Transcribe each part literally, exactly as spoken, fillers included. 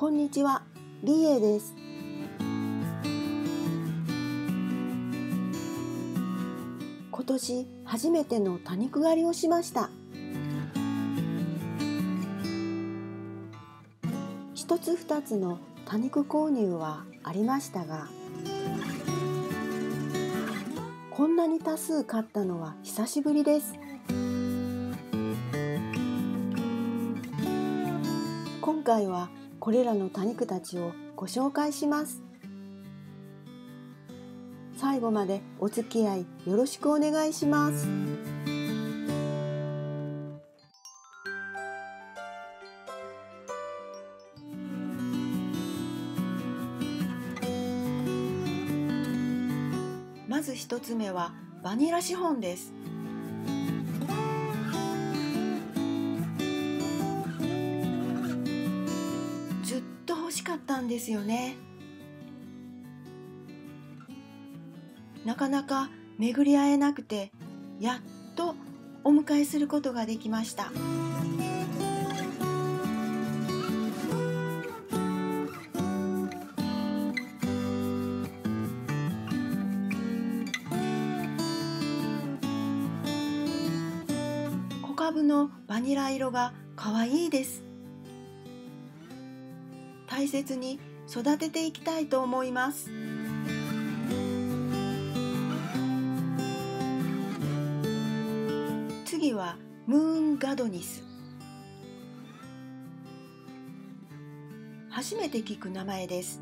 こんにちは、リエです。今年初めての多肉狩りをしました。一つ二つの多肉購入はありましたが、こんなに多数買ったのは久しぶりです。今回はこれらの多肉たちをご紹介します。最後までお付き合いよろしくお願いします。まず一つ目はバニラシフォンです。ずっと欲しかったんですよね。なかなか巡り合えなくて、やっとお迎えすることができました。小株のバニラ色がかわいいです。大切に育てていきたいと思います。次はムーンガドニス。初めて聞く名前です。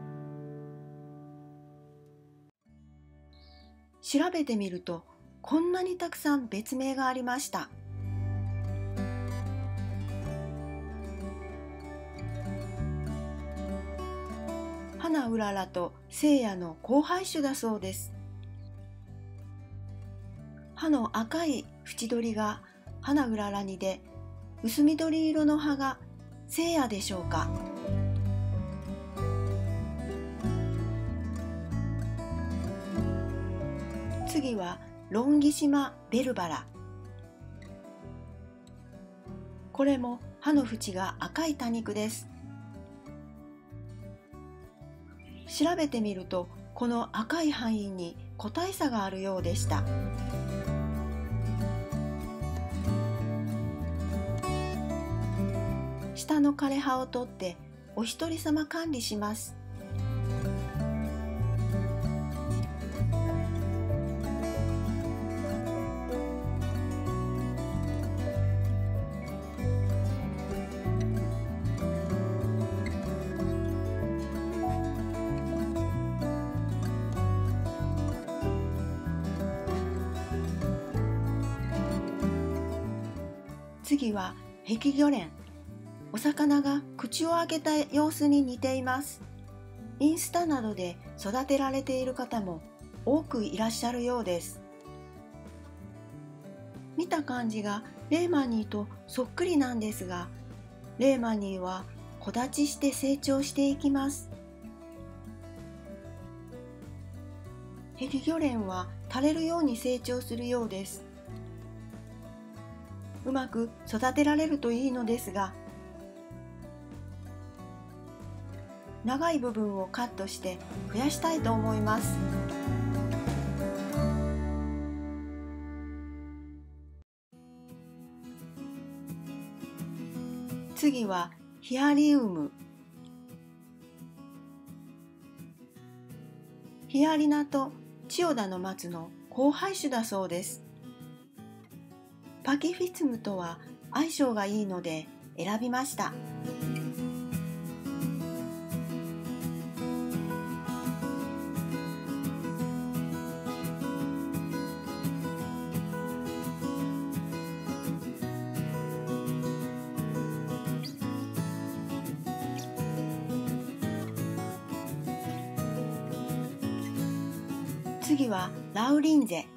調べてみるとこんなにたくさん別名がありました。花うららと聖夜の交配種だそうです。葉の赤い縁取りが花うららにで、薄緑色の葉が聖夜でしょうか。次はロンギシマベルバラ。これも葉の縁が赤い多肉です。調べてみるとこの赤い範囲に個体差があるようでした。下の枯れ葉を取ってお一人様管理します。次は碧魚蓮。お魚が口を開けた様子に似ています。インスタなどで育てられている方も多くいらっしゃるようです。見た感じがレーマニーとそっくりなんですが、レーマニーは木立ちして成長していきます。碧魚蓮は垂れるように成長するようです。うまく育てられるといいのですが、長い部分をカットして増やしたいと思います。次はヒアリウム。ヒアリナと千代田の松の交配種だそうです。パキフィツムとは相性がいいので選びました。次はラウリンゼ。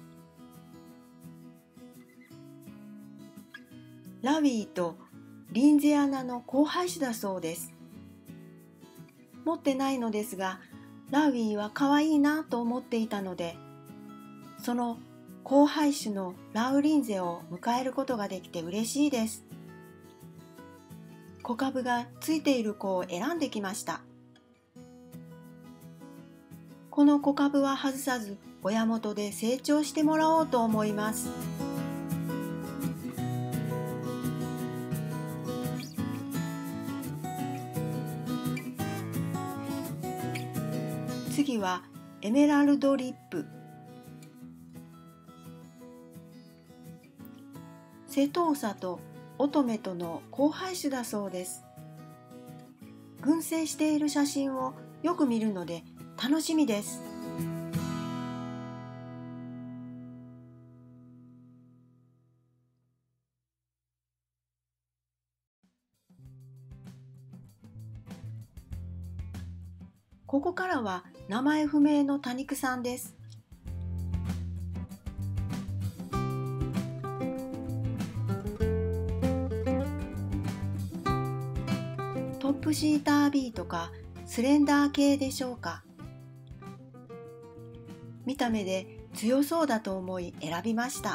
ラウィーとリンゼアナの交配種だそうです。持ってないのですが、ラウィーは可愛いなと思っていたので、その交配種のラウリンゼを迎えることができて嬉しいです。 小株がついている子を選んできました。この小株は外さず親元で成長してもらおうと思います。次はエメラルドリップ。セトーサと乙女との交配種だそうです。群生している写真をよく見るので楽しみです。ここからは名前不明の多肉さんです。トップシーター ビー とかスレンダー系でしょうか。見た目で強そうだと思い選びました。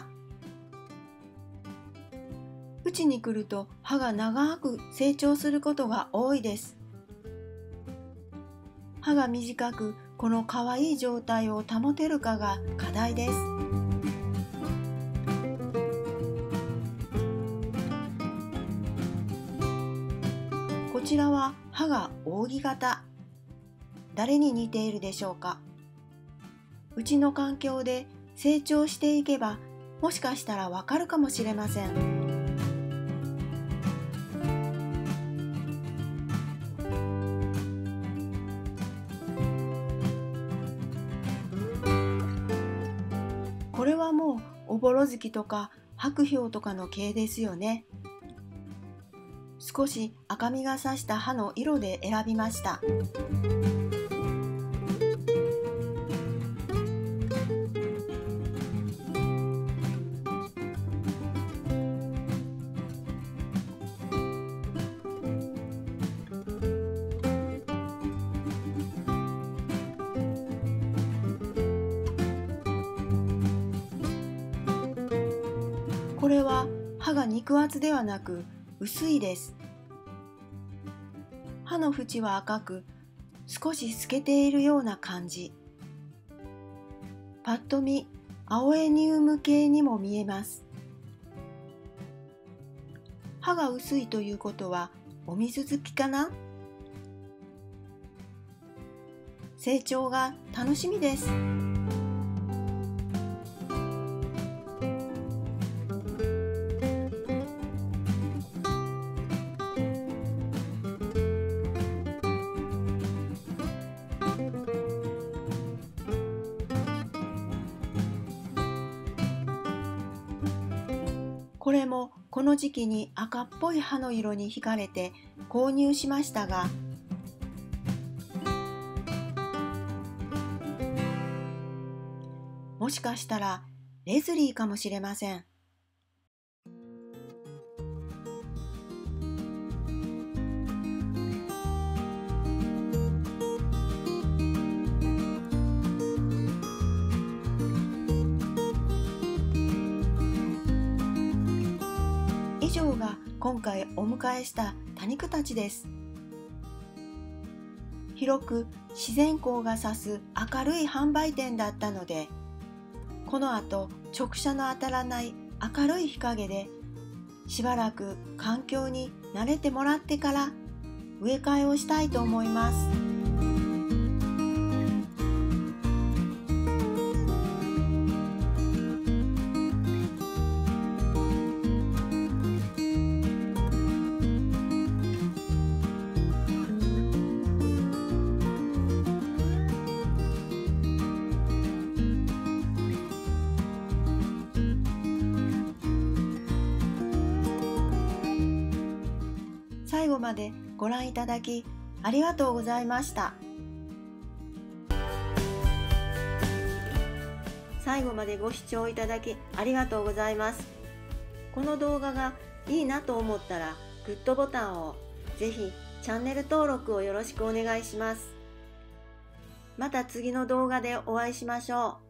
うちに来ると葉が長く成長することが多いです。葉が短くこの可愛い状態を保てるかが課題です。こちらは葉が扇形。誰に似ているでしょうか。うちの環境で成長していけばもしかしたらわかるかもしれません。これはもうおぼろ月とか白氷とかの系ですよね。少し赤みがさした葉の色で選びました。これは葉が肉厚ではなく薄いです。葉の縁は赤く少し透けているような感じ。パッと見アオエニウム系にも見えます。葉が薄いということはお水好きかな。成長が楽しみです。これもこの時期に赤っぽい葉の色に惹かれて購入しましたが、もしかしたらレズリーかもしれません。以上が今回お迎えした多肉たちです。広く自然光が差す明るい販売店だったので、この後直射の当たらない明るい日陰でしばらく環境に慣れてもらってから植え替えをしたいと思います。最後までご覧いただきありがとうございました。最後までご視聴いただきありがとうございます。この動画がいいなと思ったらグッドボタンを、ぜひチャンネル登録をよろしくお願いします。また次の動画でお会いしましょう。